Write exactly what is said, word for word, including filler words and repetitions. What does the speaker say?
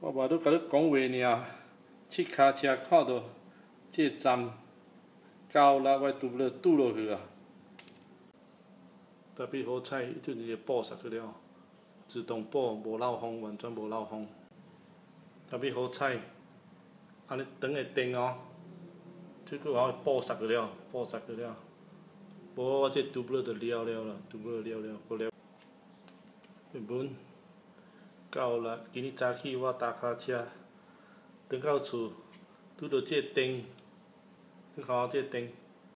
我无拄甲你讲话尔，七脚车看到这个站九六我拄落拄落去啊！特别好彩，就直接补煞去了，自动补，无漏风，完全无漏风。特别好彩，安尼长会电哦，这个我补煞去了，补煞去了。无我这 tubular 就了了啦 ，tubular 了了，过了。原本九六今日早起我踏脚车，转到厝，拄到这个灯，你看我这个灯。